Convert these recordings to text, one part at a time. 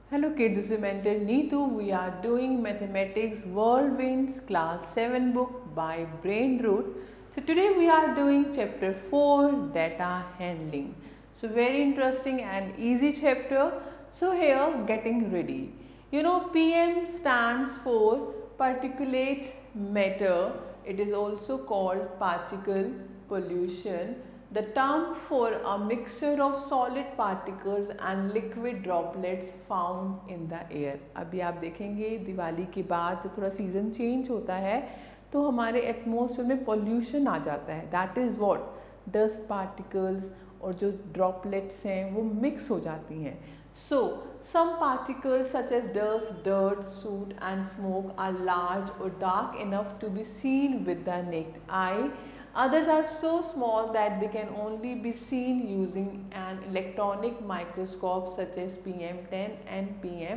Hello kids, this is mentor Neetu. We are doing Mathematics Whirlwinds Class 7 book by Brainroot. So today we are doing chapter 4, Data Handling. So very interesting and easy chapter. So here, getting ready. You know, PM stands for particulate matter. It is also called particle pollution. The term for a mixture of solid particles and liquid droplets found in the air. अभी आप देखेंगे दिवाली के बाद जब थोड़ा season change होता है तो हमारे एटमॉस्फेयर में पॉल्यूशन आ जाता है. That is what dust particles और जो ड्रॉपलेट्स हैं वो मिक्स हो जाती हैं. So some particles such as dust, dirt, soot and smoke are large or dark enough to be seen with the naked eye. Others are so small that they can only be seen using an electronic microscope such as PM10 and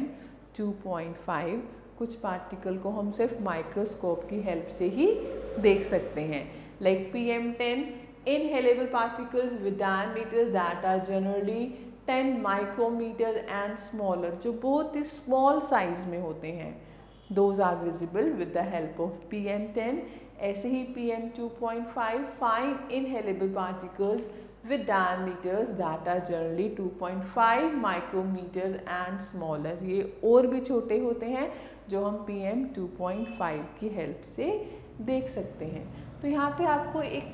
PM2.5. कुछ particle को हम सिर्फ microscope की help से ही देख सकते हैं. Like PM10 inhalable particles with diameters that are generally 10 micrometers and smaller, जो बहुत ही small size में होते हैं. Those are visible with the help of PM10. ऐसे ही PM2.5 fine inhalable particles with diameters that are generally 2.5 micrometers and smaller. ये और भी छोटे होते हैं जो हम PM2.5 की हेल्प से देख सकते हैं. तो यहाँ पे आपको एक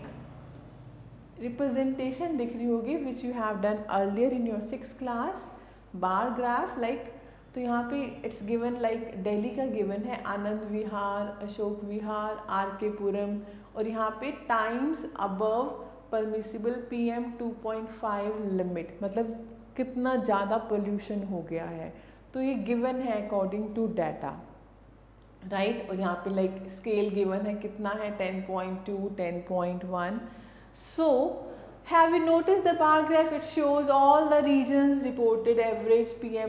रिप्रेजेंटेशन दिख रही होगी which you have done earlier in your 6th class. Bar graph like, तो यहाँ पे इट्स गिवन लाइक दिल्ली का गिवन है आनंद विहार, अशोक विहार, आर के पुरम, और यहाँ पे times above permissible PM2.5 limit, मतलब कितना ज़्यादा पोल्यूशन हो गया है. तो ये गिवन है अकॉर्डिंग टू डाटा, राइट. और यहाँ पे लाइक स्केल गिवन है, कितना है 10.2, 10.1. So have you noticed the bar graph? It shows all the regions reported average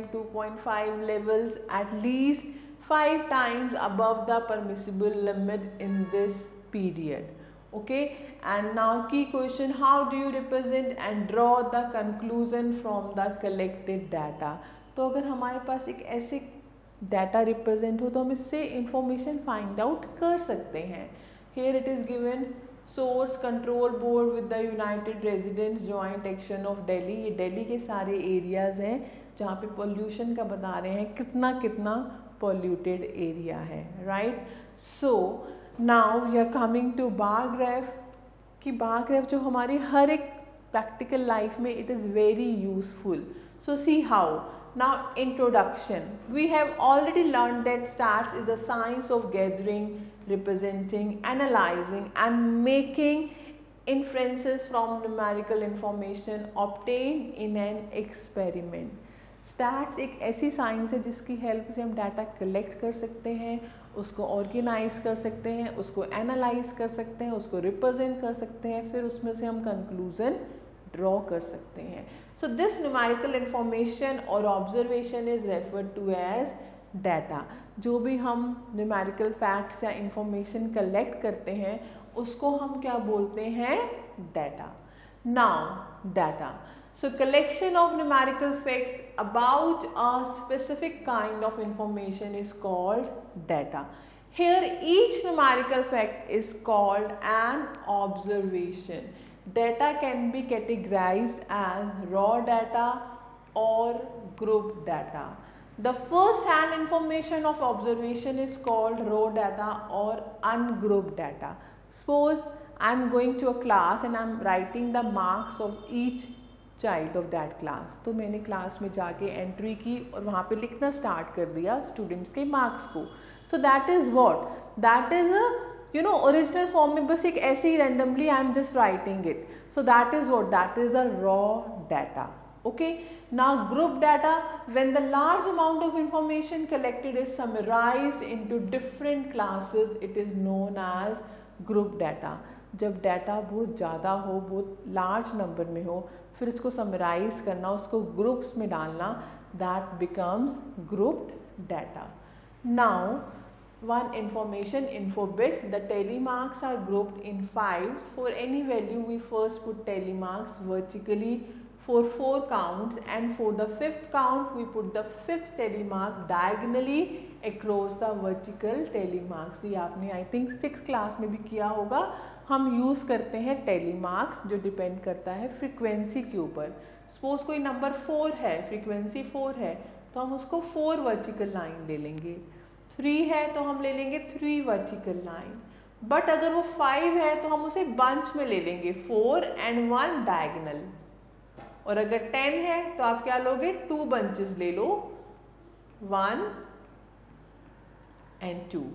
PM2.5 levels at least 5 times above the permissible limit in this period. Okay, and now key question, how do you represent and draw the conclusion from the collected data? तो अगर हमारे पास एक ऐसे data represent हो तो हम इससे information find out कर सकते हैं. Here it is given source control board with the United Residents Joint Action of Delhi. ये दिल्ली के सारे एरियाज हैं जहाँ पे पोल्यूशन का बता रहे हैं कितना कितना पोल्यूटेड एरिया है, right. So now we are coming to bar graph. कि बार ग्राफ जो हमारी हर एक प्रैक्टिकल लाइफ में it is very useful. So see how. Now introduction. We have already learned that stats is the science of gathering, representing, analyzing and making inferences from numerical information obtained in an experiment. Stats एक ऐसी science है जिसकी help से हम data collect कर सकते हैं, उसको ऑर्गेनाइज कर सकते हैं, उसको एनालाइज कर सकते हैं, उसको रिप्रेजेंट कर सकते हैं, फिर उसमें से हम कंक्लूजन ड्रॉ कर सकते हैं. So this numerical information or observation is referred to as data. जो भी हम numerical facts या information collect करते हैं उसको हम क्या बोलते हैं? data. Now data. So collection of numerical facts about a specific kind of information is called data. Here each numerical fact is called an observation. Data can be categorized as raw data or group data. The first hand information of observation is called raw data or ungrouped data. Suppose I am going to a class and I am writing the marks of each child of that class. तो मैंने class में जाके entry की और वहाँ पे लिखना start कर दिया स्टूडेंट्स के मार्क्स को. So that is what? That is a original form में बस एक ऐसे ही randomly I am just writing it. So that is what? That is a raw data. Okay, now group data. When the large amount of information collected is summarised into different classes it is known as group data. जब data बहुत ज़्यादा हो, बहुत large number में हो, फिर उसको summarise करना, उसको ग्रुप्स में डालना, that becomes grouped data. Now one information info bit. The tally marks are grouped in fives. For any value we first put tally marks vertically for 4 counts, and for the 5th count we put the 5th tally mark diagonally across the vertical tally marks. ये आपने I think 6th class में भी किया होगा. हम use करते हैं tally marks जो डिपेंड करता है फ्रीक्वेंसी के ऊपर. सपोज कोई नंबर 4 है, फ्रीक्वेंसी 4 है, तो हम उसको 4 वर्टिकल लाइन ले लेंगे. 3 है तो हम ले लेंगे 3 वर्टिकल लाइन. बट अगर वो 5 है तो हम उसे बंच में ले लेंगे, 4 and 1 डायगनल. और अगर 10 है तो आप क्या लोगे, 2 बंचेस ले लो, 1 and 2.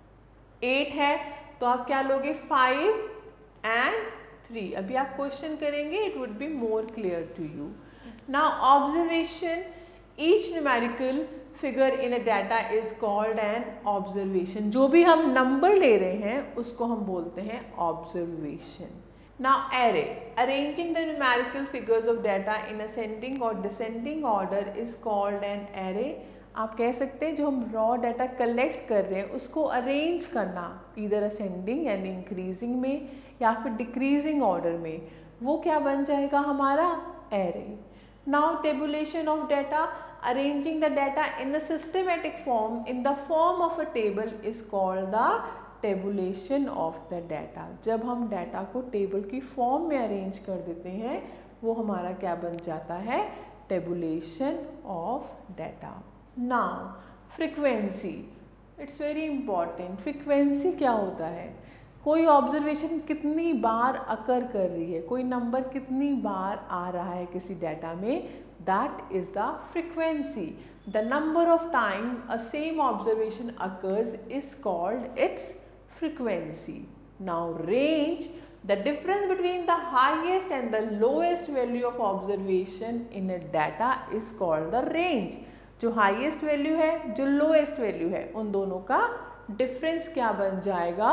8 है तो आप क्या लोगे, 5 and 3. अभी आप क्वेश्चन करेंगे, it would be more clear to you. Now observation, each numerical figure in a data is called an observation. जो भी हम नंबर ले रहे हैं उसको हम बोलते हैं observation. Now array, arranging the numerical figures of data in ascending or descending order is called an array. आप कह सकते हैं जो हम रॉ डाटा कलेक्ट कर रहे हैं उसको अरेंज करना इधर असेंडिंग यानी इंक्रीजिंग में या फिर डिक्रीजिंग ऑर्डर में, वो क्या बन जाएगा हमारा array. Now tabulation of data, arranging the data in a systematic form in the form of a table is called the tabulation of the data. जब हम डाटा को टेबल की फॉर्म में अरेंज कर देते हैं वो हमारा क्या बन जाता है, tabulation of data. Now frequency, it's very important. Frequency क्या होता है, कोई ऑब्जर्वेशन कितनी बार अकर कर रही है, कोई नंबर कितनी बार आ रहा है किसी डाटा में, that is the frequency. The number of time a same observation occurs is called it's frequency. Now range, the difference between the highest and the lowest value of observation in a data is called the range. जो highest value है, जो lowest value है, उन दोनों का difference क्या बन जाएगा,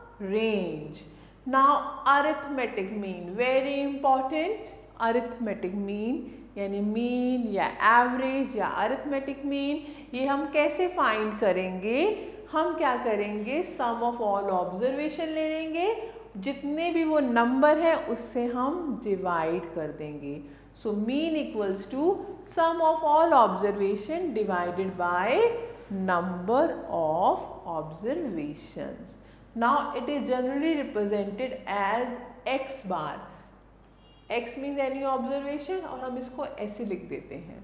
range. Now arithmetic mean, very important. arithmetic mean यानी mean या average या arithmetic mean, ये हम कैसे find करेंगे, हम क्या करेंगे, सम ऑफ ऑल ऑब्जर्वेशन ले लेंगे, जितने भी वो नंबर है उससे हम डिवाइड कर देंगे. So mean equals to sum of all observation divided by number of observations. Now it is generally represented as x bar. X means any observation और हम इसको ऐसे लिख देते हैं.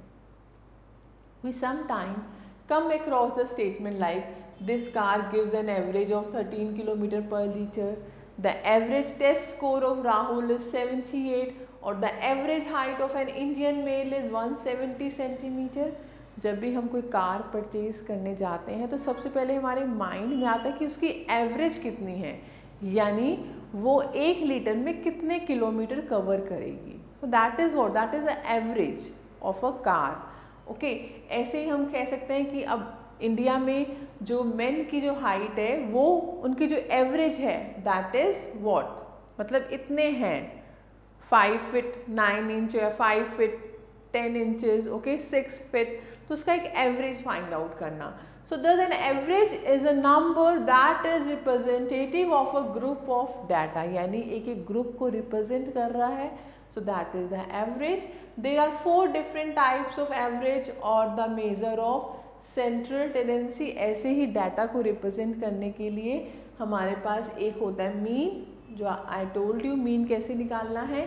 We some time come across the statement like this car gives an average of 13 km per liter, the average test score of Rahul is 78, और the average height of an Indian male is 170 centimeter. जब भी हम कोई car purchase करने जाते हैं तो सबसे पहले हमारे माइंड में आता है कि उसकी एवरेज कितनी है, यानी वो 1 लीटर में कितने किलोमीटर कवर करेगी. so that is what, that is the average of a car. Okay ऐसे ही हम कह सकते हैं कि अब इंडिया में जो मेन की जो हाइट है वो उनकी जो एवरेज है दैट इज व्हाट, मतलब इतने हैं 5 फीट 9 इंच या 5 फीट 10 इंचेस, ओके 6 फीट, तो उसका एक एवरेज फाइंड आउट करना. So thus an average is a number that is representative of a group of data, यानी एक एक ग्रुप को रिप्रेजेंट कर रहा है. So that is the average. There are 4 different types of average or the measure of central tendency. ऐसे ही data को represent करने के लिए हमारे पास एक होता है मीन, जो आई टोल्ड यू मीन कैसे निकालना है.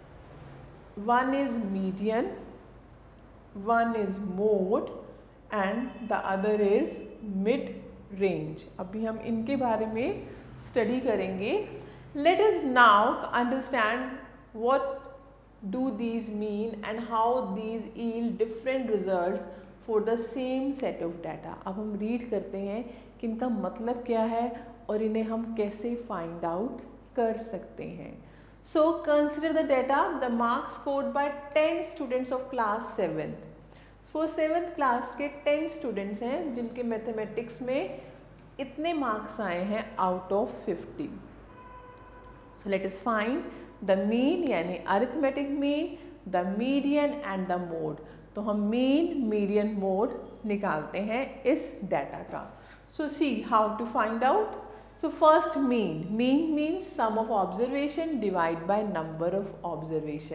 One is median, one is mode and the other is mid range. अभी हम इनके बारे में स्टडी करेंगे. Let us now understand what do these mean and how these yield different results for the same set of data. अब हम read करते हैं कि इनका मतलब क्या है और इन्हें हम कैसे फाइंड आउट कर सकते हैं. So consider the data, the marks scored by 10 students of class 7th. So 7th class के 10 स्टूडेंट्स हैं जिनके मैथमेटिक्स में इतने मार्क्स आए हैं out of 50. So let us find the mean यानी arithmetic mean, the median and the mode. तो हम मीन, मीडियन, मोड निकालते हैं इस डाटा का. So see how to find out. So first mean, mean means sum of observation divide by number of observation.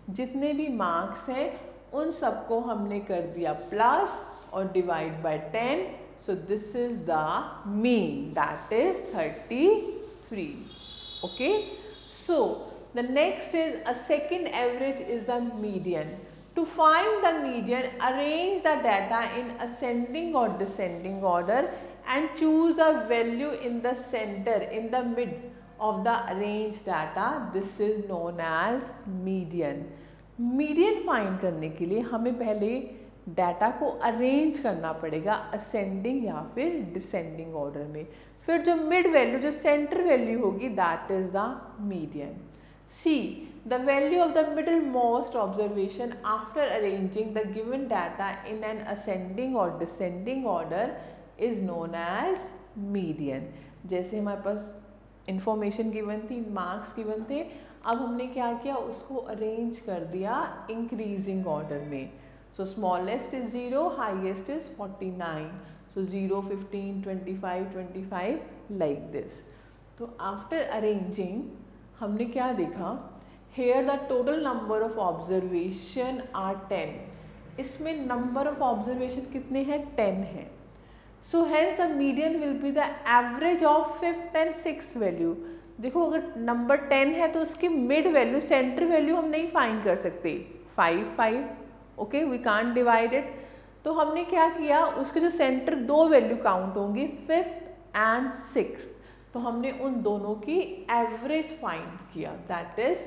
जितने भी marks हैं उन सबको हमने कर दिया प्लस और divide by 10. So this is the mean, that is 33. Okay, so the next is a second average is the median. To find the median, arrange the data in ascending or descending order and choose the value in the center, in the mid of the arranged data. This is known as median. Median find करने के लिए हमें पहले data को arrange करना पड़ेगा ascending या फिर डिसेंडिंग ऑर्डर में. फिर जो मिड वैल्यू, जो सेंटर वैल्यू होगी, that is the median. See, the value of the middlemost observation after arranging the given data in an ascending or descending order is known as median. जैसे हमारे पास information given थी, marks given थे, अब हमने क्या किया, उसको अरेंज कर दिया इंक्रीजिंग ऑर्डर में. So smallest is 0, highest is 49. So 0, 15, 25, 25 like this. तो आफ्टर अरेंजिंग हमने क्या देखा, here the total number of observation are 10. इसमें number of observation कितने हैं, 10 हैं. So hence the median will be the average of 5th and 6th value. देखो अगर नंबर 10 है तो उसकी मिड वैल्यू, सेंटर वैल्यू हम नहीं फाइंड कर सकते. 5 okay, we can't divide it. तो हमने क्या किया, उसके जो सेंटर दो वैल्यू काउंट होंगी, 5th एंड 6th. तो हमने उन दोनों की एवरेज फाइंड किया, दैट इज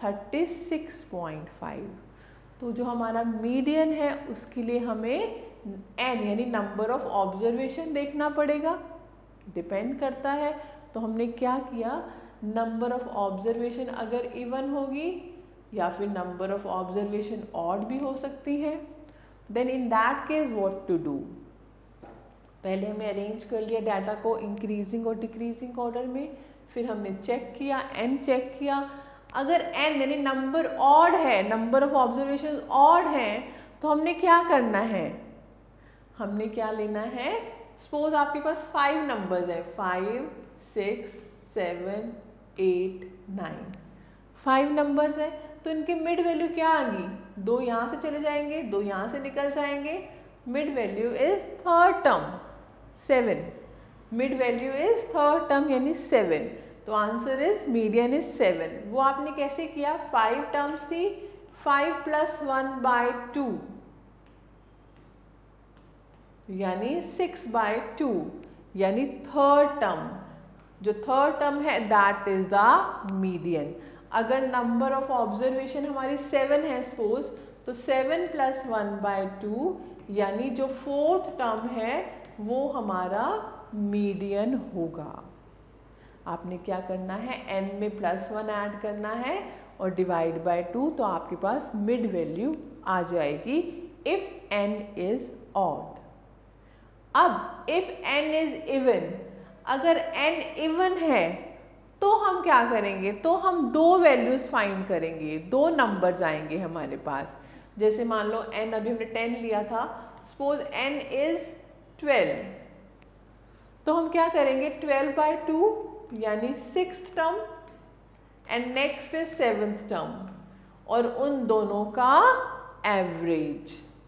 36.5. तो जो हमारा मीडियन है उसके लिए हमें एन यानी नंबर ऑफ ऑब्जर्वेशन देखना पड़ेगा, डिपेंड करता है. तो हमने क्या किया, नंबर ऑफ ऑब्जर्वेशन अगर इवन होगी या फिर नंबर ऑफ ऑब्जर्वेशन ऑड भी हो सकती है, then in that case what to do. पहले हमने अरेंज कर लिया डाटा को इंक्रीजिंग और डिक्रीजिंग ऑर्डर में, फिर हमने चेक किया, एन चेक किया. अगर एन यानी नंबर ऑड है, नंबर ऑफ ऑब्जर्वेशन ऑड है, तो हमने क्या करना है, हमने क्या लेना है, सपोज आपके पास 5 नंबर्स है, 5, 6, 7, 8, 9, 5 नंबर्स है. तो इनकी मिड वैल्यू क्या आ गई, 2 यहाँ से चले जाएंगे, 2 यहाँ से निकल जाएंगे. Mid value is third term 7. Mid value is third term यानी 7. तो आंसर इज मीडियन इज 7. वो आपने कैसे किया, 5 टर्म्स थी, 5 + 1/2 यानी 6/2 यानी थर्ड टर्म. जो थर्ड टर्म है दैट इज द मीडियन. अगर नंबर ऑफ ऑब्जर्वेशन हमारी 7 है सपोज, तो 7 + 1/2 यानी जो फोर्थ टर्म है वो हमारा मीडियन होगा. आपने क्या करना है, n में +1 ऐड करना है और डिवाइड बाय 2, तो आपके पास मिड वैल्यू आ जाएगी इफ n इज ऑड. अब इफ n इज इवन, अगर n इवन है तो हम क्या करेंगे, तो हम 2 वैल्यूज फाइंड करेंगे, 2 नंबर्स आएंगे हमारे पास. जैसे मान लो n अभी हमने 10 लिया था, सपोज n इज 12, तो हम क्या करेंगे, 12/2 यानी 6th term and next is 7th term, और उन दोनों का एवरेज.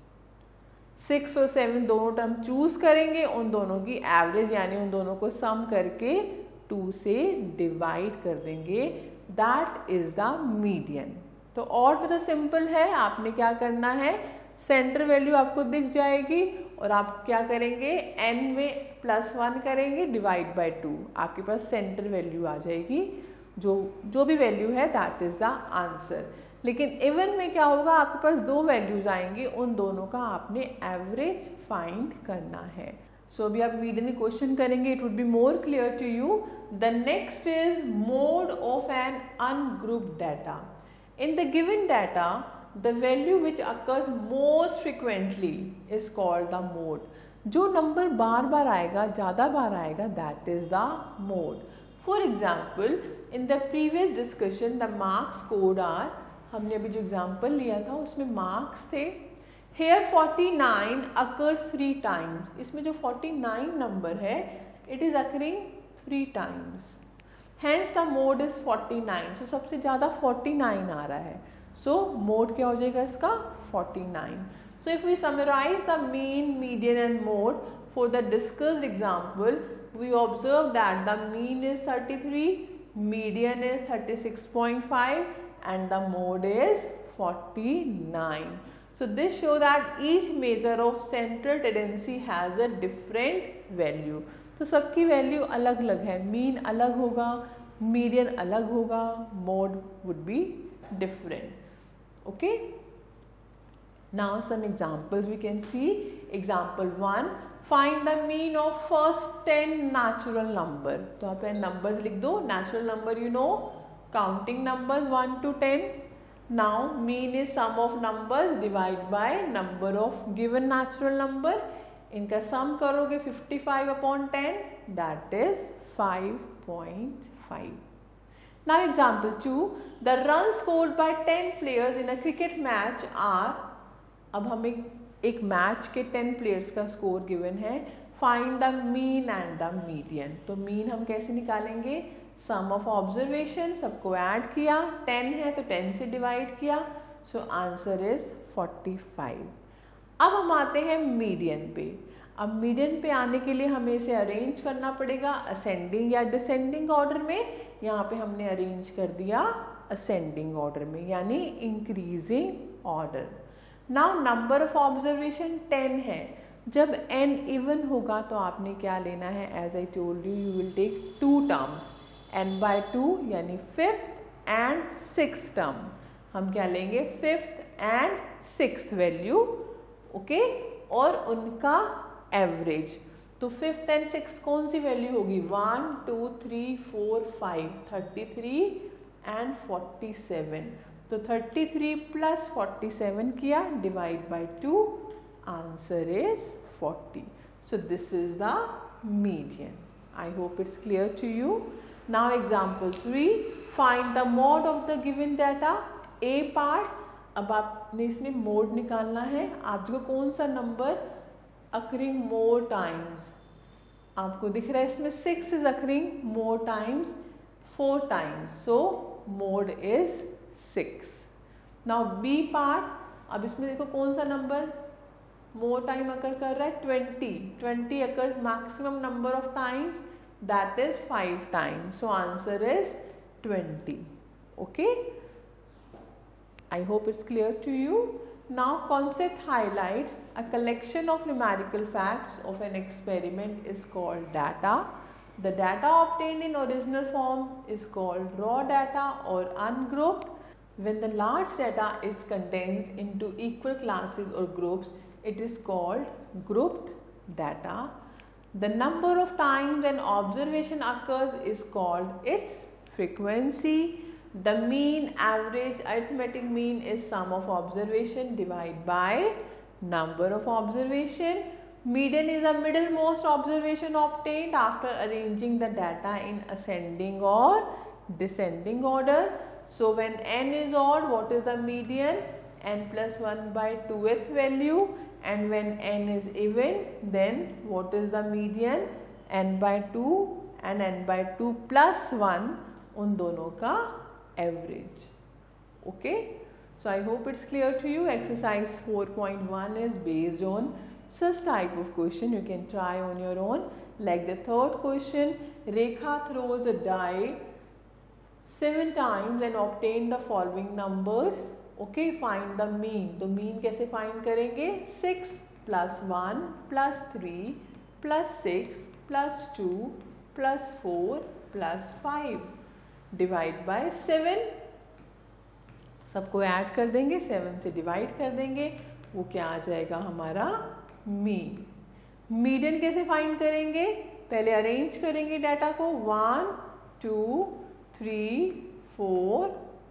6 और 7 दोनों टर्म चूज करेंगे, उन दोनों की एवरेज यानी उन दोनों को सम करके 2 से डिवाइड कर देंगे, दैट इज द मीडियन. तो और भी तो सिंपल है, आपने क्या करना है, सेंटर वैल्यू आपको दिख जाएगी और आप क्या करेंगे, n में +1 करेंगे, डिवाइड बाय 2, आपके पास सेंटर वैल्यू आ जाएगी. जो भी वैल्यू है दैट इज द आंसर. लेकिन इवन में क्या होगा, आपके पास 2 वैल्यूज आएंगी, उन दोनों का आपने एवरेज फाइंड करना है. सो अभी आप मीडियन क्वेश्चन करेंगे, it would be more clear to you. The next is mode of an ungrouped data. In the given data the value which occurs most frequently is called the mode. जो number बार बार आएगा, ज़्यादा बार आएगा, that is the mode. For example, in the previous discussion the marks code are, हमने अभी जो example लिया था उसमें मार्क्स थे. Here 49 occurs 3 times. इसमें जो 49 नंबर है it is occurring 3 times. Hence the mode is 49. So सबसे ज़्यादा 49 आ रहा है. सो मोड क्या हो जाएगा इसका 49. So if we summarize the mean, median and mode for the discussed example, we observe that the mean is 33, median is 36.5 and the mode is 49. So this shows that each measure of central tendency has a different value. तो सबकी value अलग अलग है, mean अलग होगा, median अलग होगा, mode would be different. Okay, now some examples we can see. Example 1, find the mean of first 10 natural number. तो आप नंबर्स लिख दो. Natural number you know, counting numbers 1 to 10. Now mean is sum of numbers divide by number of given natural number. इनका sum करोगे 55/10, that is 5.5. Now example 2, the runs scored by 10 players in a cricket match are. अब हमें एक match के 10 players का score given है. Find the mean and the median. तो mean हम कैसे निकालेंगे? सम ऑफ ऑब्जर्वेशन, सबको ऐड किया, 10 है तो 10 से डिवाइड किया, सो आंसर इज 45. अब हम आते हैं मीडियन पे. अब मीडियन पे आने के लिए हमें इसे अरेंज करना पड़ेगा असेंडिंग या डिसेंडिंग ऑर्डर में. यहाँ पे हमने अरेंज कर दिया असेंडिंग ऑर्डर में, यानी increasing order. Now number of observation 10 है. जब n इवन होगा तो आपने क्या लेना है? As I told you, you will take 2 terms, n/2 यानी 5th एंड 6th टर्म. हम क्या लेंगे? 5th and 6th value. Okay, और उनका एवरेज. तो 5th एंड 6th कौन सी वैल्यू होगी? 1 2 3 4 5, 33 एंड 47. तो 33 प्लस 47 किया, divide by 2, answer is 40. So this is the median. I hope it's clear to you. Now example 3, find the mode of the given data. A part. अब आपने इसमें mode निकालना है. आपको कौन सा नंबर अकरिंग मोर टाइम्स? आपको दिख रहा है इसमें 6 is occurring more times 4 times, so mode is 6. Now B part. अब इसमें देखो कौन सा नंबर मोर टाइम अकर कर रहा है? 20 occurs maximum number of times, that is 5 times, so answer is 20. Okay, I hope it's clear to you. Now concept highlights. A collection of numerical facts of an experiment is called data. The data obtained in original form is called raw data or ungrouped. When the large data is condensed into equal classes or groups, it is called grouped data. The number of times an observation occurs is called its frequency. The mean, average, arithmetic mean is sum of observation divided by number of observation. Median is the middlemost observation obtained after arranging the data in ascending or descending order. So when n is odd, what is the median? N plus 1/2th value. And when n is even, then what is the median? n/2 and n/2 plus 1, उन दोनों का average. Okay, so I hope it's clear to you. Exercise 4.1 is based on such type of question. You can try on your own. Like the third question, Rekha throws a die 7 times and obtain the following numbers. Okay, find the mean. तो mean कैसे find करेंगे? 6 plus 1 plus 3 plus 6 plus 2 plus 4 plus 5 divide by 7. सबको add कर देंगे, 7 से divide कर देंगे, वो क्या आ जाएगा? हमारा मीन. मीडियन कैसे फाइंड करेंगे? पहले अरेंज करेंगे डाटा को 1 2 3 4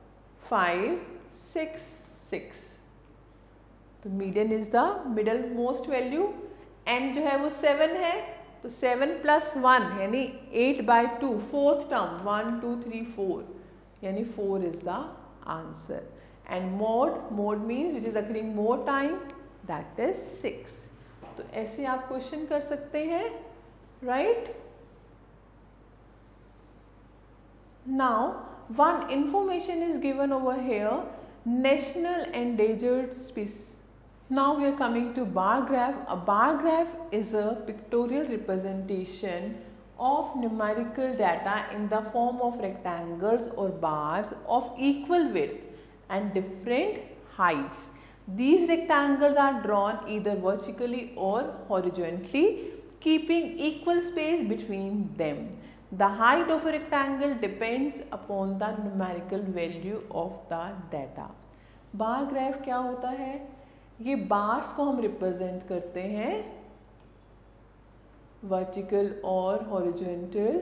5 6 6. तो median is the middle most value. एन जो है वो 7 है, तो 7 plus 1 यानी 8/2, 4th term, 1 2 3 4, यानी 4 is the answer. And mode means which is occurring more time, that is 6. तो ऐसे आप क्वेश्चन कर सकते हैं, right? Now one information is given over here national endangered species. Now we are coming to bar graph. A bar graph is a pictorial representation of numerical data in the form of rectangles or bars of equal width and different heights. These rectangles are drawn either vertically or horizontally, keeping equal space between them. The height of a rectangle depends upon the numerical value of the data. Bar graph क्या होता है? ये bars को हम represent करते हैं vertical और horizontal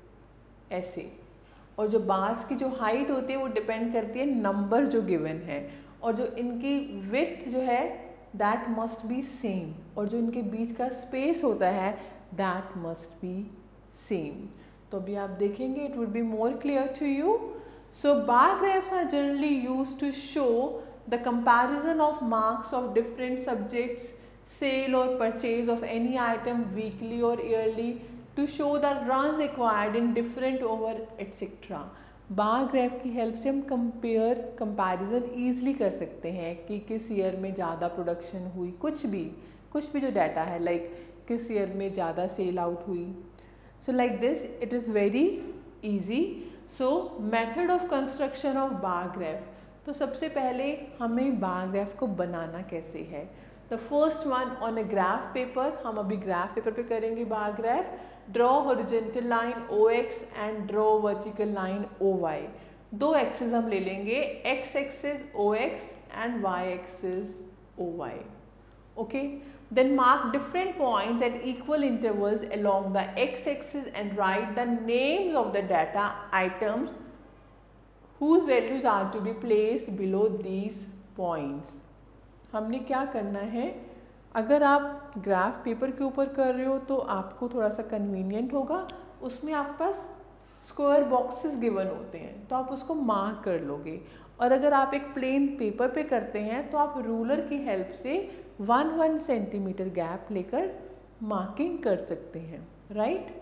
ऐसे, और जो बार्स की जो हाइट होती है वो डिपेंड करती है नंबर जो गिवन है, और जो इनकी विड्थ जो है दैट मस्ट बी सेम, और जो इनके बीच का स्पेस होता है दैट मस्ट बी सेम. तो अभी आप देखेंगे it would be more clear to you. So bar graphs are generally used to show the comparison of marks of different subjects, sale or purchase of any item weekly or yearly, to show the runs acquired in different over etc. Bar graph की help से हम comparison easily कर सकते हैं कि किस year में ज़्यादा प्रोडक्शन हुई, कुछ भी जो डाटा है, लाइक किस ईयर में ज़्यादा सेल आउट हुई. So like this it is very easy. So method of construction of bar graph. तो सबसे पहले हमें बार ग्राफ को बनाना कैसे है. The first one on a graph paper, हम अभी ग्राफ पेपर पे करेंगे bar graph. Draw horizontal line OX and draw vertical line OY. दो एक्सिस हम ले लेंगे, X axis OX and Y axis OY. Okay, then mark different points at equal intervals along the X axis and write the names of the data items whose values are to be placed below these points. हमने क्या करना है, अगर आप graph paper के ऊपर कर रहे हो तो आपको थोड़ा सा कन्वीनियंट होगा, उसमें आपके पास स्क्वायर बॉक्सेस गिवन होते हैं तो आप उसको मार्क कर लोगे. और अगर आप एक प्लेन पेपर पे करते हैं तो आप रूलर की हेल्प से 1 सेंटीमीटर गैप लेकर मार्किंग कर सकते हैं. Right.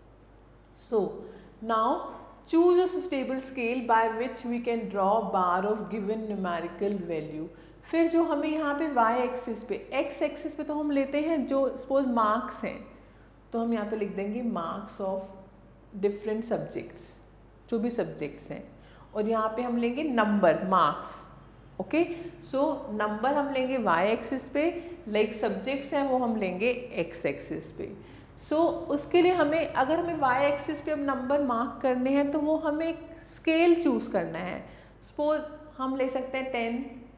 So now choose a suitable scale by which we can draw bar of given numerical value. फिर जो हमें यहाँ पे y एक्सिस पे, x एक्सिस पे तो हम लेते हैं जो सपोज मार्क्स हैं, तो हम यहाँ पे लिख देंगे मार्क्स ऑफ डिफरेंट सब्जेक्ट्स, जो भी सब्जेक्ट्स हैं, और यहाँ पे हम लेंगे number marks. Okay, so number हम लेंगे y एक्सिस पे, लाइक सब्जेक्ट्स हैं वो हम लेंगे x एक्सिस पे. सो उसके लिए हमें, अगर हमें y एक्सिस पे अब नंबर मार्क करने हैं तो वो हमें एक स्केल चूज करना है. सपोज हम ले सकते हैं 10,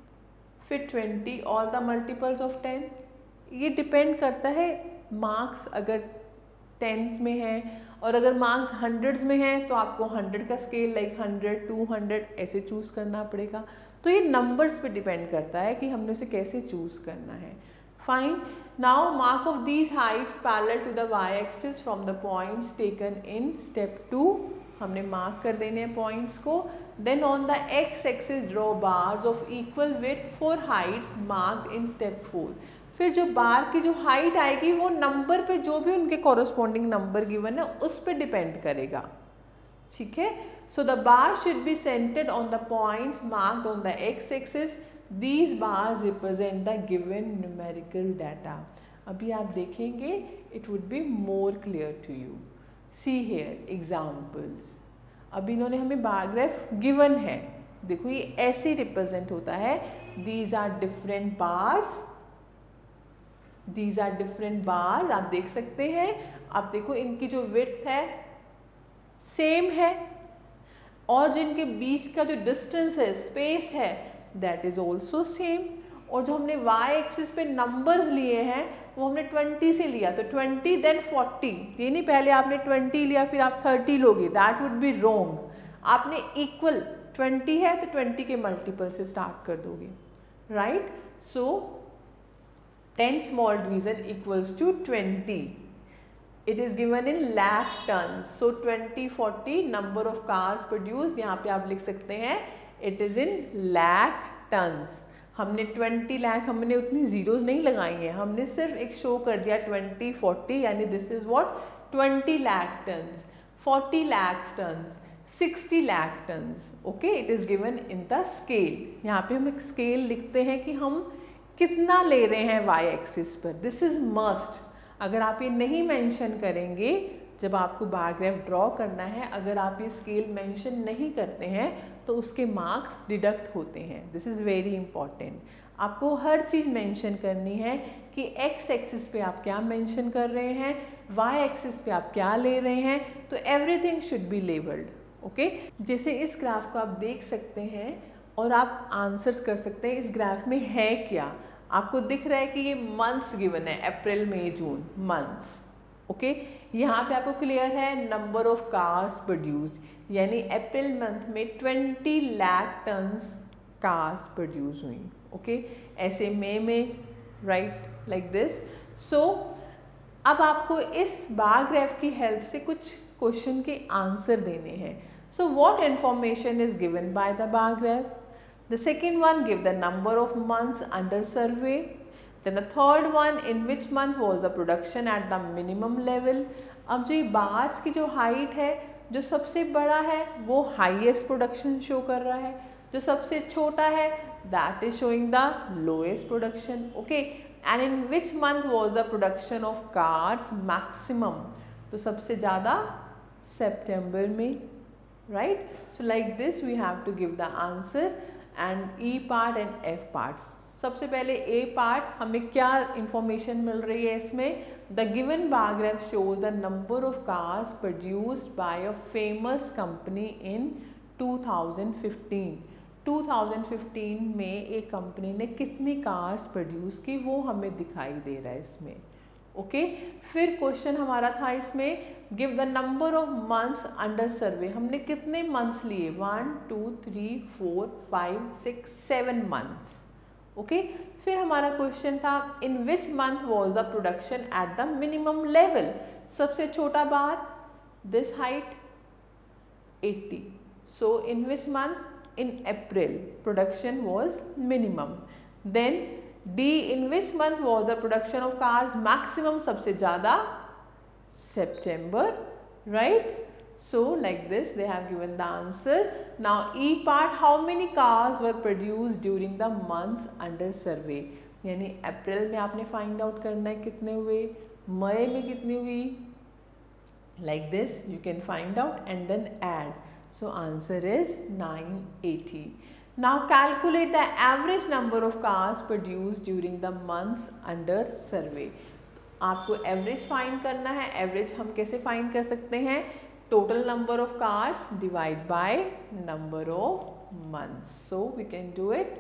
फिर 20, ऑल द मल्टीपल्स ऑफ 10. ये डिपेंड करता है मार्क्स अगर टेंस में है, और अगर मार्क्स हंड्रेड्स में है तो आपको 100 का स्केल लाइक 100, 200 ऐसे चूज करना पड़ेगा. तो ये नंबर्स पे डिपेंड करता है कि हमने उसे कैसे चूज करना है. Fine. Now mark of these heights parallel to the y-axis from the points taken in step 2. हमने मार्क कर देने हैं पॉइंट्स को. Then on the x-axis draw bars of equal width for heights marked in step 4. फिर जो बार की जो height आएगी वो नंबर पे, जो भी उनके कॉरस्पॉन्डिंग नंबर गिवन है उस पे डिपेंड करेगा. ठीक है. So the bar should be centered on the points marked on the x-axis. These bars represent the given numerical data. अभी आप देखेंगे it would be more clear to you. See here examples. अभी इन्होंने हमें bar graph given है, देखो ये ऐसे रिप्रेजेंट होता है. These are different bars. These are different bars. आप देख सकते हैं. आप देखो इनकी जो width है सेम है, और जो इनके बीच का जो डिस्टेंस है, स्पेस है, दैट इज ऑल्सो सेम. और जो हमने y एक्सिस पे नंबर्स लिए हैं वो हमने 20 से लिया, तो 20 देन 40. ये नहीं पहले आपने 20 लिया फिर आप 30 लोगे, दैट वुड बी रॉन्ग. आपने इक्वल 20 है तो 20 के मल्टीपल से स्टार्ट कर दोगे. Right. So 10 small division equals to 20. It is given in lakh tons. So 20, 40 number of cars produced. यहाँ पे आप लिख सकते हैं it is in lakh tons. हमने 20 लाख, हमने उतनी जीरोज नहीं लगाई हैं, हमने सिर्फ एक शो कर दिया 20, 40, यानी this is what 20 lakh tons, 40 lakh tons, 60 lakh tons. Okay, it is given in the scale. यहाँ पे हम एक स्केल लिखते हैं कि हम कितना ले रहे हैं वाई एक्सिस पर। This is must. अगर आप ये नहीं मेंशन करेंगे जब आपको बार ग्राफ ड्रॉ करना है, अगर आप ये स्केल मेंशन नहीं करते हैं तो उसके मार्क्स डिडक्ट होते हैं। This is very important. आपको हर चीज़ मेंशन करनी है कि एक्स एक्सिस पे आप क्या मेंशन कर रहे हैं, वाई एक्सिस पे आप क्या ले रहे हैं, तो everything should be labelled. Okay, जैसे इस ग्राफ को आप देख सकते हैं और आप आंसर्स कर सकते हैं इस ग्राफ में है क्या। आपको दिख रहा है कि ये मंथ्स गिवन है, अप्रैल मई जून मंथ्स। ओके, यहाँ पे आपको क्लियर है नंबर ऑफ कार्स प्रोड्यूस्ड, यानी अप्रैल मंथ में 20 लाख टन्स कार्स प्रोड्यूस हुई। ओके, ऐसे मई में राइट लाइक दिस। सो अब आपको इस बार ग्राफ की हेल्प से कुछ क्वेश्चन के आंसर देने हैं। So what information is given by the bar graph? The second one, give the number of months under survey. Then the third one, in which month was the production at the minimum level. अब जो ये bars की जो height है, जो सबसे बड़ा है वो हाईएस्ट प्रोडक्शन शो कर रहा है, जो सबसे छोटा है that is showing the lowest production. Okay, and in which month was the production of cars maximum, तो सबसे ज़्यादा सितंबर में, right. So like this we have to give the answer and E part and F part. सबसे पहले ए part, हमें क्या information मिल रही है इसमें? The given bar graph shows the number of cars produced by a famous company in 2015। 2015 में एक company ने कितनी कार्स प्रोड्यूस की वो हमें दिखाई दे रहा है इसमें। ओके, फिर क्वेश्चन हमारा था इसमें give the number of months under survey. हमने कितने मंथ्स लिए? 1 2 3 4 5 6 7 मंथ्स। ओके, फिर हमारा क्वेश्चन था in which month was the production at the minimum level. सबसे छोटा bar this height 80। So in which month? in April production was minimum. Then D, in which month was the production of cars maximum? सबसे ज़्यादा September, right? So like this they have given the answer. Now E part, how many cars were produced during the months under survey? यानी अप्रैल में आपने find out करना है कितने हुए, मई में कितनी हुई, like this you can find out and then add. So answer is 980. Now calculate the average number of cars produced during the months under survey. आपको एवरेज फाइंड करना है। एवरेज हम कैसे फाइंड कर सकते हैं? Total number of cars divide by number of months. So we can do it.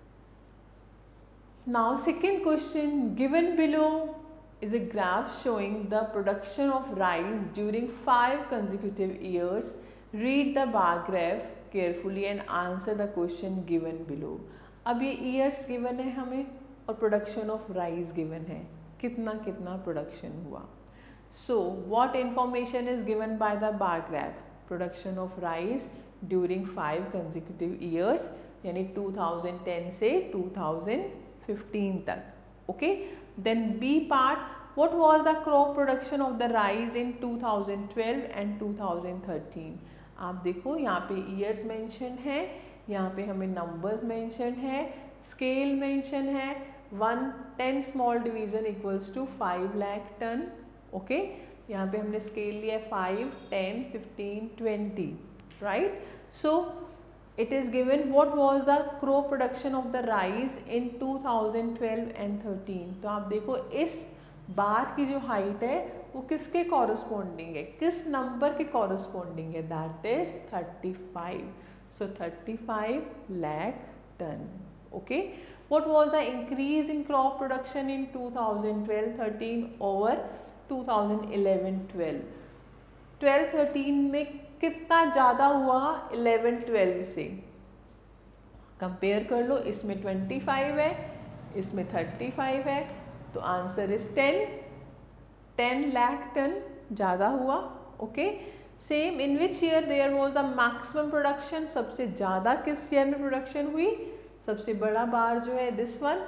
Now second question, given below is a graph showing the production of rice during 5 consecutive years. Read the bar graph carefully and answer the question given below. अब ये years given है हमें और production of rice given है, कितना कितना production हुआ। So what information is given by the bar graph? Production of rice during 5 consecutive years, यानी 2010 से 2015 तक। Okay, then B part, what was the crop production of the rice in 2012 and 2013? आप देखो यहाँ पे ईयर्स मेंशन है, यहाँ पे हमें नंबर्स मेंशन है, स्केल मेंशन है। 10 small division equals to 5 lakh ton. Okay, यहाँ पे हमने स्केल लिया 5 10 15 20, right. So it is given what was the crop production of the rice in 2012 and 13। तो आप देखो इस बार की जो हाइट है वो किसके कॉरस्पॉन्डिंग है, किस नंबर के कॉरस्पॉन्डिंग है? That is 35। सो 35 lakh ton. Okay, what was the increase in crop production in 2012-13 over 2011-12? 12-13 में कितना ज़्यादा हुआ 11-12 से? कंपेयर कर लो, इसमें 25 है, इसमें 35 है, तो आंसर इज 10 लाख टन ज़्यादा हुआ। Okay, same in which year there was the maximum production? सबसे ज़्यादा किस ईयर में प्रोडक्शन हुई? सबसे बड़ा बार जो है दिस वन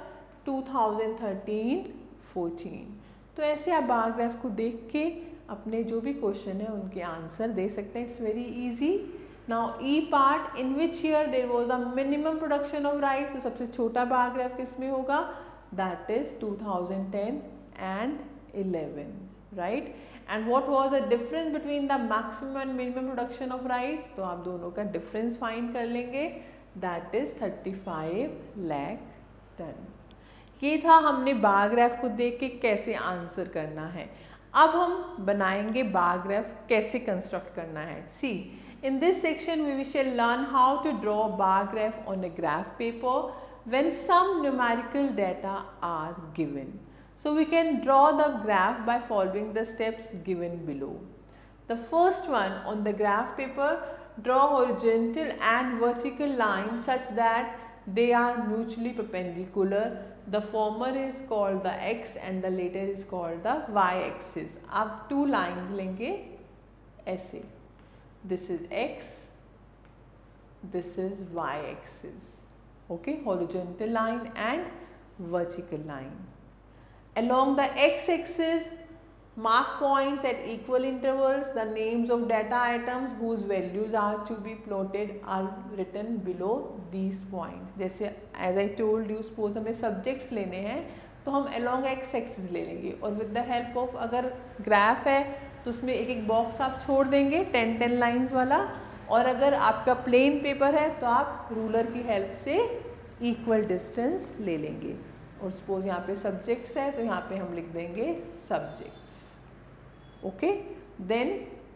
2013-14। तो ऐसे आप बार ग्राफ को देख के अपने जो भी क्वेश्चन है उनके आंसर दे सकते हैं। It's very easy. Now E part, in which year there was a minimum production of rice, तो सबसे छोटा बार ग्राफ किस में होगा, that is 2010 and 11, right? And what was the difference between the maximum and minimum production of rice? तो आप दोनों का डिफरेंस फाइंड कर लेंगे, दैट इज 35 लाख टन। ये था हमने बार ग्राफ को देख के कैसे आंसर करना है। अब हम बनाएंगे बार ग्राफ कैसे कंस्ट्रक्ट करना है। सी, in this section we shall learn how to draw bar graph on a graph paper when some numerical data are given. So we can draw the graph by following the steps given below. The first one, on the graph paper, draw horizontal and vertical lines such that they are mutually perpendicular. The former is called the x and the later is called the y axis. आप two lines लेंगे ऐसे, this is x, this is y axis, okay, horizontal line and vertical line. Along the x-axis, mark points at equal intervals. The names of data items whose values are to be plotted are written below these points. जैसे as I told you, suppose हमें subjects लेने हैं तो हम along x-axis ले लेंगे, और with the help of, अगर graph है तो उसमें एक एक बॉक्स आप छोड़ देंगे 10-10 लाइन्स वाला, और अगर आपका प्लेन पेपर है तो आप रूलर की हेल्प से इक्वल डिस्टेंस ले लेंगे। और सपोज यहाँ पे सब्जेक्ट्स है तो यहाँ पे हम लिख देंगे subjects, okay. Then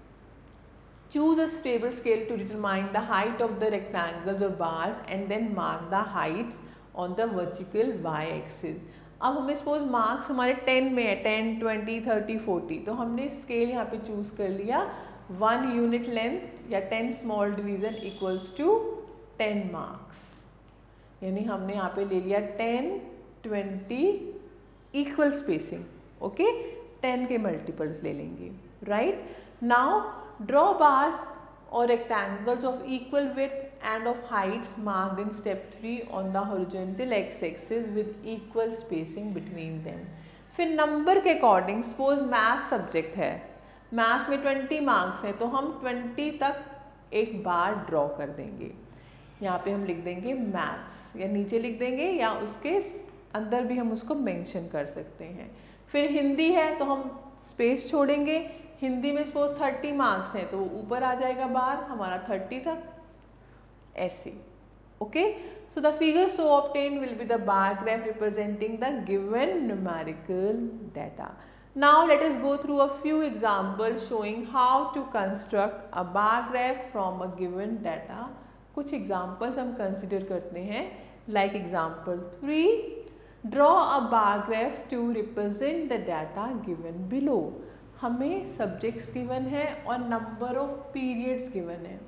choose a stable scale to determine the height of the rectangles और bars and then mark the heights on the vertical Y axis. अब हमें सपोज मार्क्स हमारे 10 में है, 10, 20, 30, 40, तो हमने स्केल यहाँ पे चूज कर लिया 1 यूनिट लेंथ या 10 small division equals to 10 marks, यानी हमने यहाँ पे ले लिया 10, 20 इक्वल स्पेसिंग, ओके, 10 के मल्टीपल्स ले लेंगे, राइट। नाउ ड्रॉ बार्स और rectangles of equal width and of heights marked in step 3 on the horizontal X axis with equal spacing between them. फिर नंबर के अकॉर्डिंग, सपोज मैथ्स सब्जेक्ट है, maths में 20 marks हैं तो हम 20 तक एक बार ड्रॉ कर देंगे। यहाँ पे हम लिख देंगे मैथ्स, या नीचे लिख देंगे या उसके अंदर भी हम उसको मेंशन कर सकते हैं। फिर हिंदी है तो हम स्पेस छोड़ेंगे, हिंदी में सपोज 30 मार्क्स हैं तो ऊपर आ जाएगा बार हमारा 30 तक, ऐसे, okay. So the figure so obtain will be the bar graph representing the given numerical data. Now let us go through a few examples showing how to construct a bar graph from a given data. कुछ examples हम consider करते हैं, like example 3, draw a bar graph to represent the data given below. हमें subjects given है और number of periods given है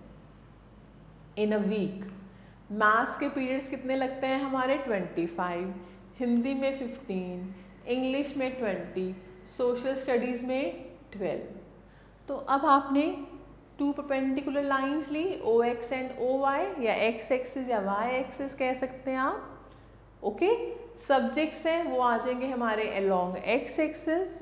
in a week. Maths के periods कितने लगते हैं हमारे 25, हिंदी में 15, इंग्लिश में 20, सोशल स्टडीज़ में 12। तो अब आपने 2 परपेंडिकुलर लाइंस ली, O X and O Y, या एक्स एक्सिस या वाई एक्सिस कह सकते हैं आप, ओके। सब्जेक्ट्स हैं वो आ जाएंगे हमारे अलोंग एक्स एक्सिस।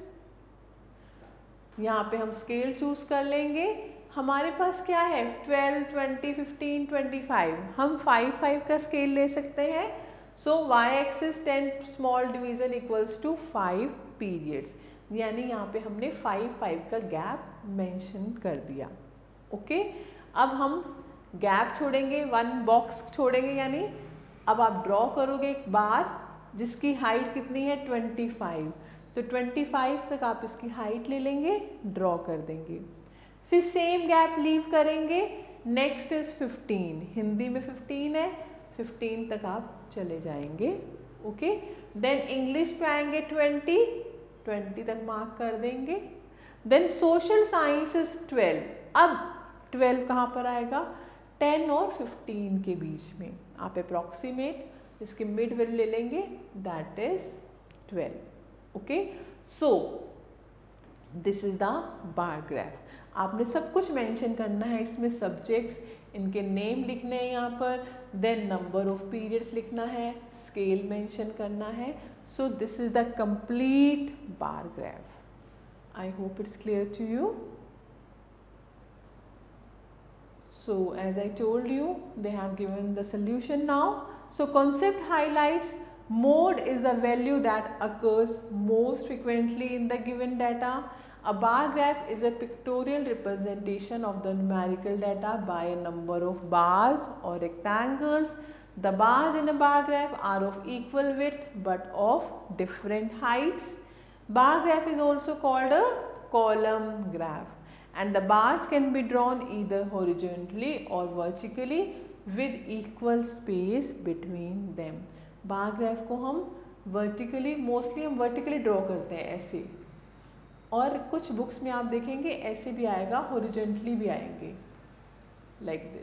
यहाँ पे हम स्केल चूज कर लेंगे, हमारे पास क्या है 12, 20, 15, 25, हम 5 का स्केल ले सकते हैं। So Y axis 10 small division equals to 5 periods, यानी यहाँ पे हमने 5 का गैप मेंशन कर दिया, ओके। अब हम गैप छोड़ेंगे, 1 बॉक्स छोड़ेंगे, यानी अब आप ड्रॉ करोगे एक बार जिसकी हाइट कितनी है 25, तो 25 तक आप इसकी हाइट ले लेंगे, ड्रॉ कर देंगे। फिर सेम गैप लीव करेंगे, नेक्स्ट इज 15, हिंदी में 15 है, 15 तक आप चले जाएंगे, ओके। देन इंग्लिश पे आएंगे 20 तक मार्क कर देंगे। देन सोशल साइंस इज 12, अब 12 कहाँ पर आएगा 10 और 15 के बीच में, आप अप्रॉक्सीमेट इसकी मिड वैल्यू ले लेंगे, that is 12, okay. So this is the bar graph. आपने सब कुछ मेंशन करना है इसमें, सब्जेक्ट्स, इनके नेम लिखने हैं यहाँ पर, देन नंबर ऑफ पीरियड्स लिखना है, स्केल मेंशन करना है। So this is the complete bar graph. I hope it's clear to you. So as I told you, they have given the solution now. So concept highlights: mode is the value that occurs most frequently in the given data. A bar graph is a pictorial representation of the numerical data by a number of bars or rectangles. The bars in a bar graph are of equal width but of different heights. Bar graph is also called a column graph, and the bars can be drawn either horizontally or vertically with equal space between them. Bar graph को हम vertically, mostly हम vertically draw करते हैं ऐसे, और कुछ books में आप देखेंगे ऐसे भी आएगा, हॉरिजॉन्टली भी आएंगे, लाइक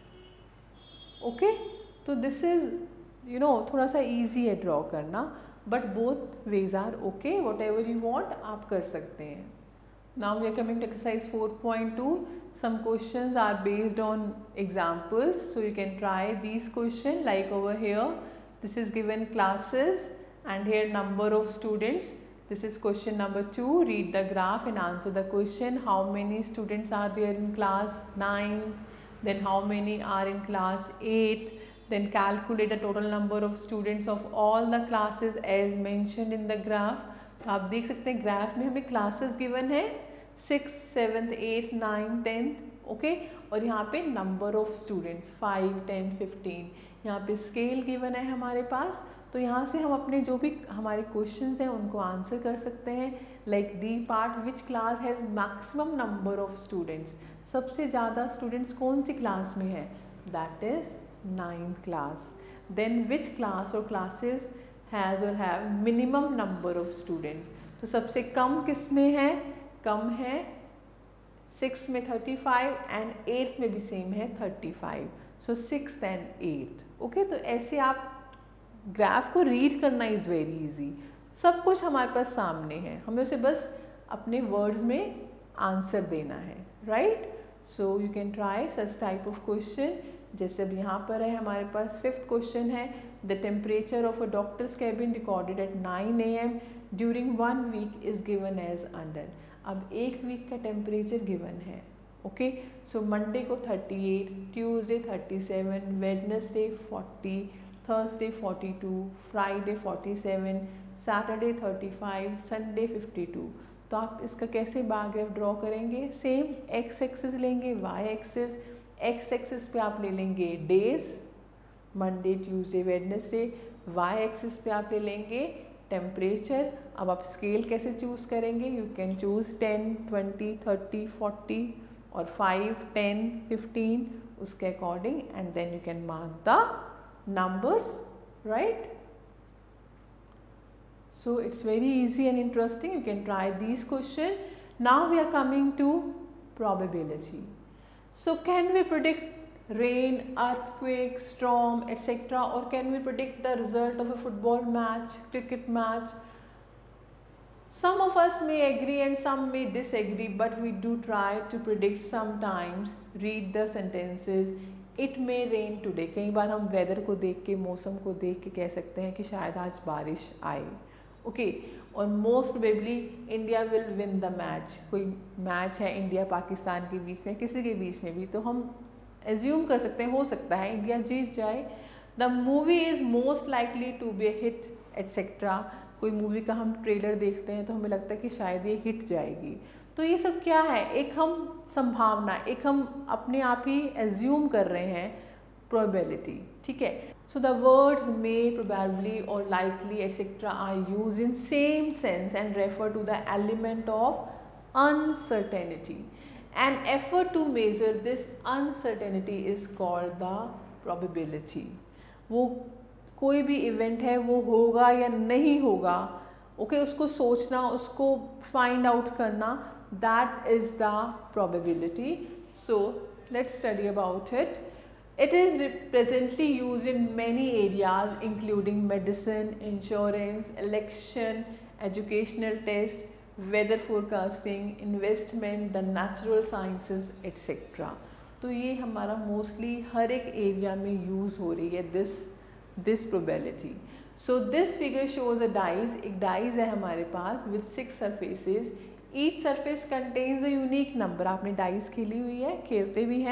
दिस। ओके, तो दिस इज थोड़ा सा इजी है ड्रॉ करना, but both ways are okay, whatever you want आप कर सकते हैं। Now we are coming to exercise 4.2. Some questions are based on examples, so you can try these questions. Like over here, this is given classes and here number of students. This is question number 2. Read the graph and answer the question. How many students are there in class 9? Then how many are in class 8? Then calculate the total number of students of all the classes as mentioned in the graph. तो आप देख सकते हैं graph में हमें classes given है 6th, 7th, 8th, 9th, 10th, okay, और यहाँ पे नंबर ऑफ स्टूडेंट्स 5, 10, 15, यहाँ पे स्केल गिवन है हमारे पास। तो यहाँ से हम अपने जो भी हमारे क्वेश्चंस हैं उनको आंसर कर सकते हैं। Like D part, which class has maximum number of students, सबसे ज़्यादा स्टूडेंट्स कौन सी क्लास में है, that is 9th class. Then which class और क्लासेस हैज़ और have minimum number of students, तो सबसे कम किस में है, कम है 6 में 35 एंड 8th में भी सेम है 35, सो 6th and 8th। ओके, तो ऐसे आप ग्राफ को रीड करना इज़ वेरी इजी, सब कुछ हमारे पास सामने है, हमें उसे बस अपने वर्ड्स में आंसर देना है, right. So you can try such type of question. जैसे अब यहाँ पर है हमारे पास 5th क्वेश्चन है, the temperature of a doctor's cabin recorded at 9 AM during 1 week is given as under. अब एक वीक का टेम्परेचर गिवन है, ओके, सो मंडे को 38, Tuesday 37, Wednesday 40, Thursday 42, Friday 47, Saturday 35, Sunday 52। तो आप इसका कैसे बार ग्राफ ड्रॉ करेंगे, सेम एक्स एक्सिस लेंगे, वाई एक्सिस, एक्स एक्सिस पे आप ले लेंगे days, Monday Tuesday Wednesday, Y axis पे आप ले लेंगे टेम्परेचर। अब आप स्केल कैसे चूज़ करेंगे, यू कैन चूज़ 10, 20, 30, 40 और 5, 10, 15 उसके according, and then you can mark the numbers, right. So it's very easy and interesting, you can try these questions. Now we are coming to probability. So can we predict rain, earthquake, storm, etc., or can we predict the result of a football match, cricket match? Some of us may agree and some may disagree, but we do try to predict sometimes. Read the sentences. It may rain today. कई बार हम weather को देख के, मौसम को देख के कह सकते हैं कि शायद आज बारिश आए, ओके, और most probably India will win the match. कोई मैच है इंडिया पाकिस्तान के बीच में, किसी के बीच में भी, तो हम एज्यूम कर सकते हैं हो सकता है इंडिया जीत जाए। The movie is most likely to be a hit etcetera. कोई मूवी का हम ट्रेलर देखते हैं तो हमें लगता है कि शायद ये हिट जाएगी। तो ये सब क्या है, एक हम संभावना, एक हम अपने आप ही एज्यूम कर रहे हैं प्रोबेबिलिटी, ठीक है। So the words may, probably or likely etc. are used in same sense and refer to the element of uncertainty. An effort to measure this uncertainty is called the probability. वो कोई भी event है वो होगा या नहीं होगा, okay, उसको सोचना, उसको फाइंड आउट करना, that is the probability. So let's study about it. It is presently used in many areas including medicine, insurance, election, educational test, weather forecasting, investment, the natural sciences, etc. तो ये हमारा mostly हर एक area में use हो रही है this probability. So this figure shows a dice, एक dice है हमारे पास with 6 surfaces. Each surface contains a unique number. आपने डाइज खेली हुई है, खेलते भी हैं,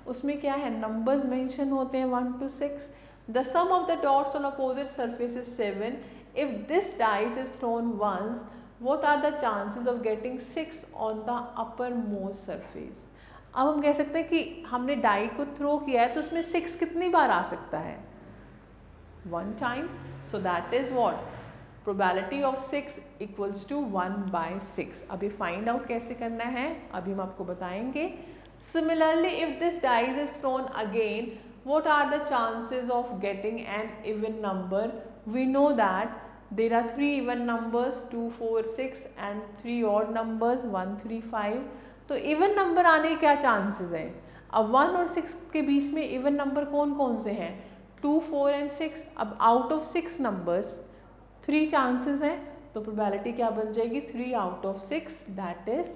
उसमें क्या है, नंबर्स मेंशन होते हैं 1 to 6. The sum of the dots on opposite surface is 7. If this dice is thrown once, what are the chances of getting 6 on the uppermost surface? अब हम कह सकते हैं कि हमने डाई को थ्रो किया है तो उसमें 6 कितनी बार आ सकता है, 1 time. So that is what probability of 6 equals to 1/6. अभी फाइंड आउट कैसे करना है अभी हम आपको बताएंगे. Similarly, if this dice is thrown again, what are the chances of getting an even number? We know that there are 3 even numbers 2, 4, 6 and 3 odd numbers 1, 3, 5. तो even number आने के क्या चांसेस हैं? अब 1 और 6 के बीच में इवन नंबर कौन कौन से हैं? 2, 4 एंड 6. अब आउट ऑफ 6 नंबर्स 3 चांसेस हैं, तो प्रोबेबिलिटी क्या बन जाएगी, 3 out of 6, that is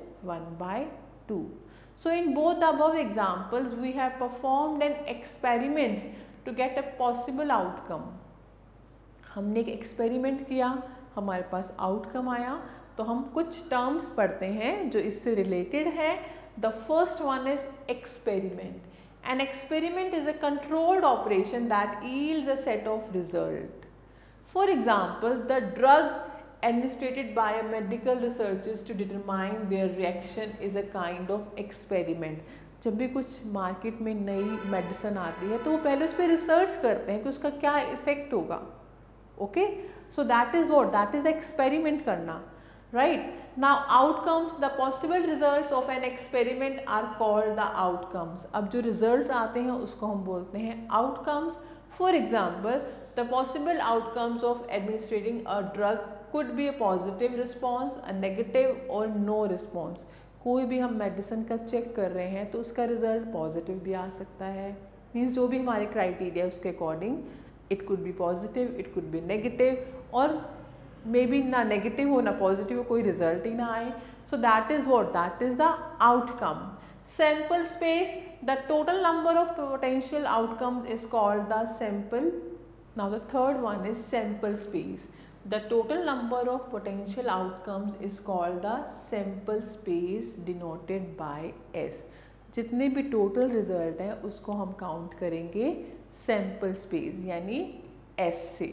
1/2. So in both the above examples we have performed an experiment to get a possible outcome. हमने एक एक्सपेरिमेंट किया, हमारे पास आउटकम आया. तो हम कुछ टर्म्स पढ़ते हैं जो इससे रिलेटेड है. The first one is experiment. An experiment is a controlled operation that yields a set of result. For example, the drug administered by a medical researchers to determine their reaction is a kind of experiment. जब भी कुछ market में नई medicine आती है तो वो पहले उस पर रिसर्च करते हैं कि उसका क्या इफेक्ट होगा. Okay, so that is what, that is the experiment करना. Right, now outcomes, the possible results of an experiment are called the outcomes. अब जो रिजल्ट आते हैं उसको हम बोलते हैं outcomes. For example, the possible outcomes of administering a drug could be a positive response, a negative or no response. कोई भी हम मेडिसिन का चेक कर रहे हैं तो उसका रिजल्ट पॉजिटिव भी आ सकता है. मीन्स जो भी हमारे क्राइटेरिया उसके according it could be positive, it could be negative, और मे बी ना नेगेटिव हो ना पॉजिटिव हो, कोई रिजल्ट ही ना आए. So that is what, that is the outcome. Sample space, the total number of potential outcomes is called the sample. Now the third one is sample space. The total number of potential outcomes is called the sample space denoted by S. जितने भी total result हैं उसको हम count करेंगे sample space यानी S से.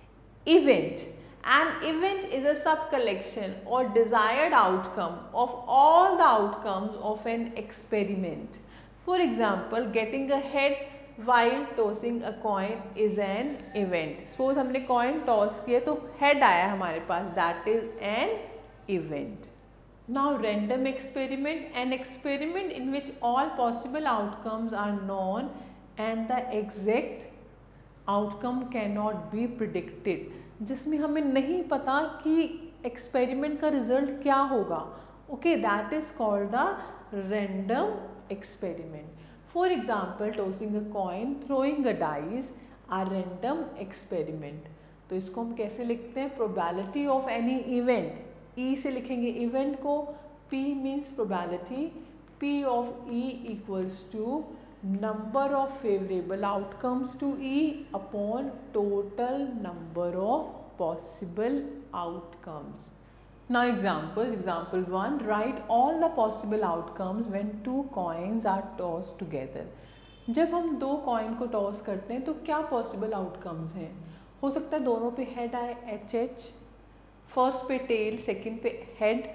Event. An event is a sub-collection or desired outcome of all the outcomes of an experiment. For example, getting a head while tossing a coin is an event. Suppose हमने coin toss किया तो head आया हमारे पास, that is an event. Now random experiment, an experiment in which all possible outcomes are known and the exact outcome cannot be predicted. जिसमें हमें नहीं पता कि एक्सपेरिमेंट का रिजल्ट क्या होगा. Okay, that is called the random experiment. For example, tossing a coin, throwing a dice are random experiment. तो इसको हम कैसे लिखते हैं, probability of any event. E से लिखेंगे इवेंट को. P means probability. P of E equals to number of favorable outcomes to E upon total number of possible outcomes. Now examples. Example 1, write all the possible outcomes when 2 coins are tossed together. जब हम 2 coin को toss करते हैं तो क्या possible outcomes हैं? हो सकता है दोनों पे हेड आए HH, फर्स्ट पे टेल, सेकंड पे हेड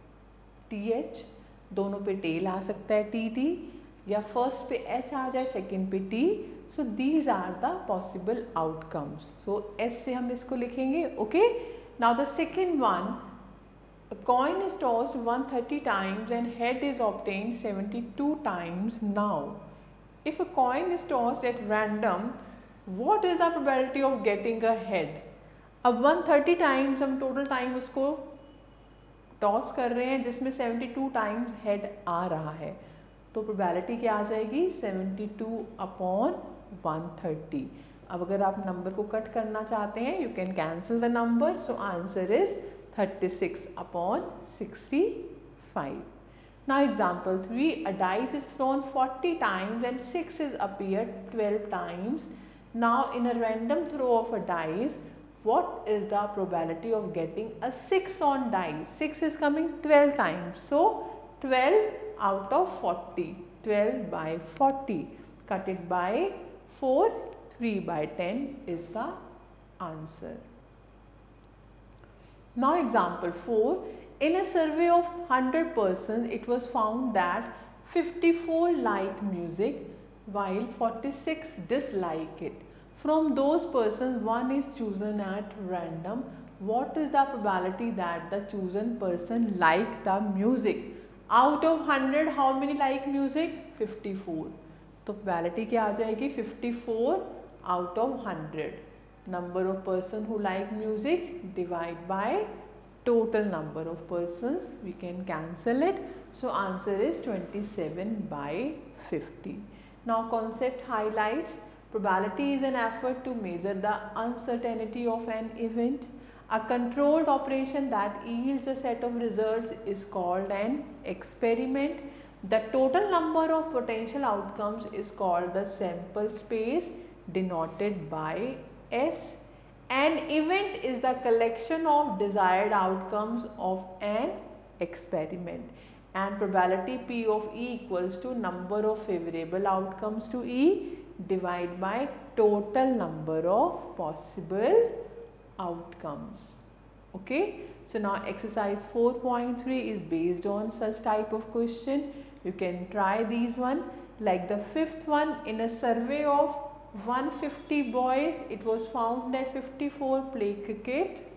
TH, दोनों पे टेल आ सकता है TT, या फर्स्ट पे H आ जाए सेकंड पे T. So these are the possible outcomes. So S से हम इसको लिखेंगे. Okay, now the second one, a coin is tossed 130 times and head is obtained 72 times. Now if a coin is tossed at random, what is the probability of getting a head? अब 130 times हम total time उसको toss कर रहे हैं जिसमें 72 times head आ रहा है, तो प्रोबेबिलिटी क्या आ जाएगी, 72/130. अब अगर आप नंबर को कट करना चाहते हैं, you can cancel the number. So answer is 36/65. Now example 3, a dice is thrown 40 times and 6 is appeared 12 times. Now in a random throw of a dice, what is the probability of getting a 6 on dice? 6 is coming 12 times, so 12 out of 40. 12 by 40. Cut it by 4. 3 by 10 is the answer. Now example 4. In a survey of 100 persons, it was found that 54 like music while 46 dislike it. From those persons, one is chosen at random. What is the probability that the chosen person like the music? Out of 100, how many like music? 54. तो probability क्या आ जाएगी? 54 out of 100. Number of person who like music divide by total number of persons. We can cancel it. So answer is 27 by 50. Now concept highlights. Probability is an effort to measure the uncertainty of an event. A controlled operation that yields a set of results is called an experiment. The total number of potential outcomes is called the sample space, denoted by S. An event is the collection of desired outcomes of an experiment, and probability P of E equals to number of favorable outcomes to E divided by total number of possible outcomes. Okay, so now exercise 4.3 is based on such type of question. You can try these one. Like the fifth one, in a survey of 150 boys, it was found that 54 play cricket,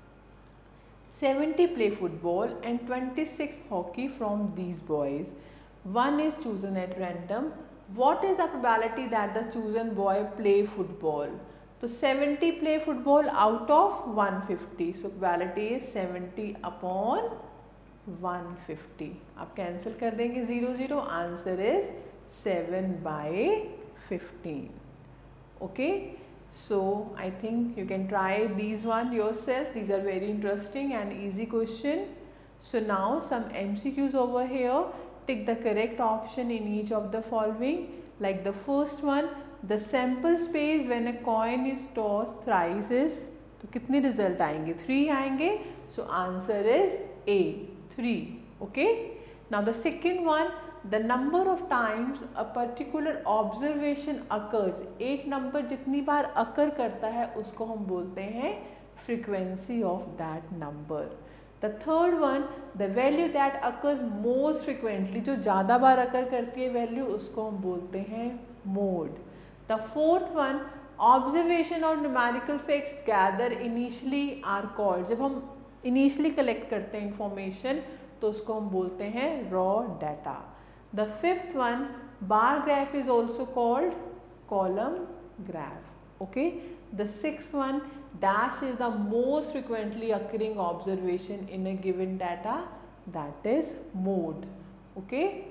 70 play football and 26 hockey from these boys. One is chosen at random. What is the probability that the chosen boy play football? So 70 play football out of 150. So probability is 70 upon 150. आप cancel कर देंगे 0 0. Answer is 7 by 15. Okay. So I think you can try these one yourself. These are very interesting and easy question. So now some MCQs over here. Tick the correct option in each of the following. Like the first one, the sample space when a coin is tossed thrice is, तो कितने result आएंगे? 3 आएंगे. So answer is A, 3. Okay. Now the second one, the number of times a particular observation occurs. एक number जितनी बार occur करता है उसको हम बोलते हैं frequency of that number. The third one, the value that occurs most frequently, जो ज़्यादा बार occur करती है value, उसको हम बोलते हैं mode. The fourth one, observation or numerical facts gather initially are called. जब हम initially collect करते हैं information तो उसको हम बोलते हैं raw data. The fifth one, bar graph is also called column graph. Okay. The sixth one, dash is the most frequently occurring observation in a given data, that is mode. Okay.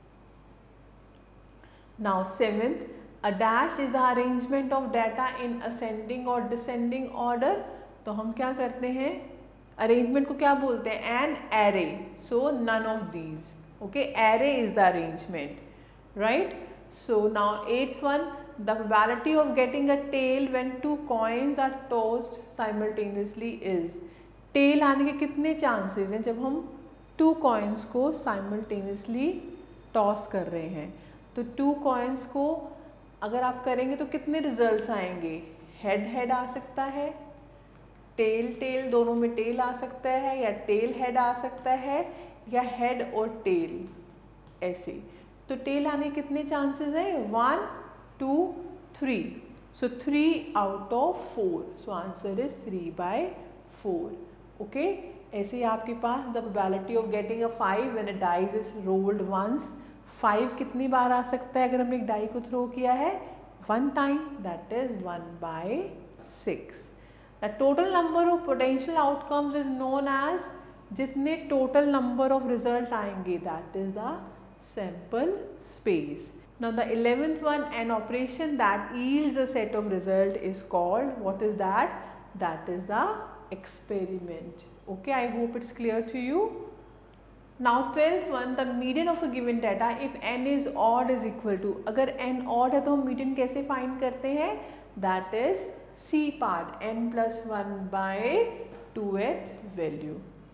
Now seventh, a dash is the arrangement of data in ascending or descending order. तो हम क्या करते हैं? Arrangement को क्या बोलते हैं? An array. So none of these. Okay, array is the arrangement, right? So now eighth one, the probability of getting a tail when two coins are tossed simultaneously is. Tail आने के कितने chances हैं जब हम two coins को simultaneously toss कर रहे हैं? तो two coins को अगर आप करेंगे तो कितने results आएंगे? Head head आ सकता है, tail tail दोनों में tail आ सकता है, या tail head आ सकता है, या head और tail ऐसे. तो tail आने कितने chances हैं? 1, 2, 3. So 3 out of 4. So answer is 3 by 4. Okay. ऐसे ही आपके पास the probability of getting a 5 when a dice is rolled once. 5 कितनी बार आ सकता है अगर हमने एक die को throw किया है? 1 time. That is 1 by 6. The total number of potential outcomes is known as, जितने total number of result आएंगे, that is the sample space. Now the 11th one, an operation that yields a set of result is called, what is that? That is the experiment. Okay, I hope it's clear to you. Now 12th one, the median of a given data if n is odd is equal to, अगर n odd है तो हम median कैसे find करते हैं? That is C part, n plus 1 by 2th value.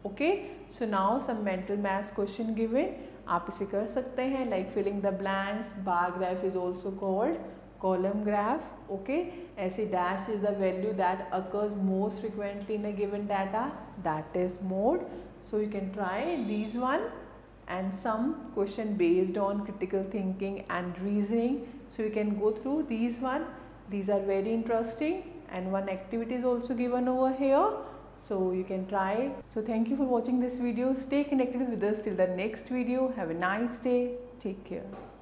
Okay, so now some mental math question given. आप इसे कर सकते हैं, like filling the blanks. Bar graph is also called column graph. Okay, ऐसे dash is the value that occurs most frequently in a given data, that is mode. So you can try these one and some question based on critical thinking and reasoning. So you can go through these one. These are very interesting, and one activity is also given over here. So you can try. So thank you for watching this video. Stay connected with us till the next video. Have a nice day. Take care.